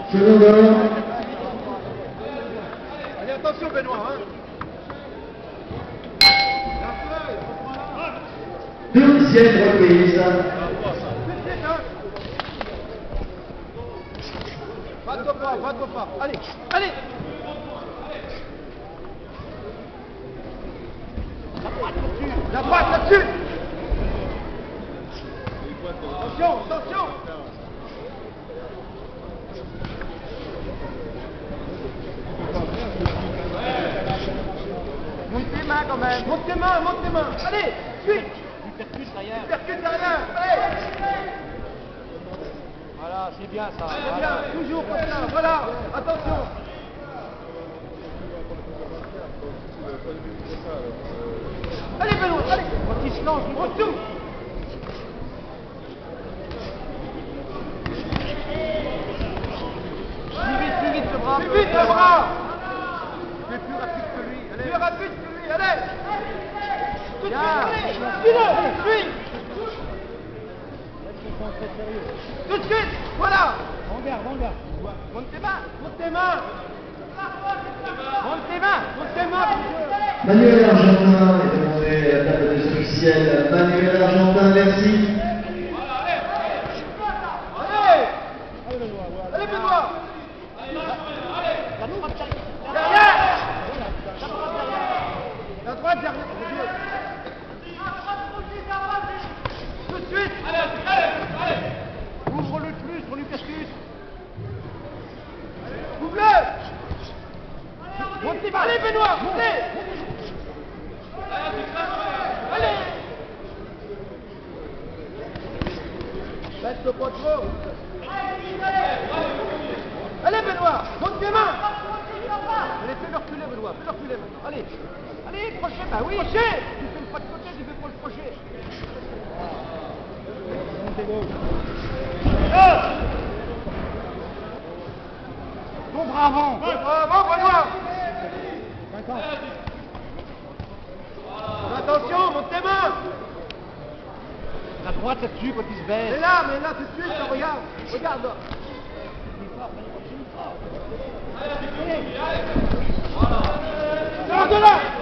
Seconde. Allez, attention Benoît, hein. Deuxième reprise. Va-toi pas. Allez, allez. La droite là-dessus. Attention. Monte tes mains quand même. Monte tes mains. Allez, suis. Tu percutes derrière. Allez. Voilà, c'est bien ça. C'est bien, toujours comme ça. Voilà, attention. Allez Benoît, allez. Quand il se lance, Monte tout. plus vite le bras. Plus vite le bras. Tu es plus rapide que lui. Allez. Plus rapide que lui, allez. Tout de suite, allez. Suis-le, suis. Tout de suite, voilà. Regarde. Monte tes mains. Manuel Argentin est demandé à la table des officiels. Manuel Argentin, merci. Allez Benoît. Derrière. La droite derrière. Tout de suite. Allez. Ouvre-le plus, on lui percute. Ouvre-le. Allez Benoît, montez. Allez. Baisse-le pas trop. Allez Benoît, monte tes mains. Allez, fais-le reculer Benoît, Allez, crochet, bah oui. Crochet. Tu fais le pas de côté, tu fais pas le crochet. Ton bras avant. Bravo Benoît. Attention, monte tes mains. La droite là-dessus quand il se baisse. Mais là, tout de suite, regarde là. Sors de là.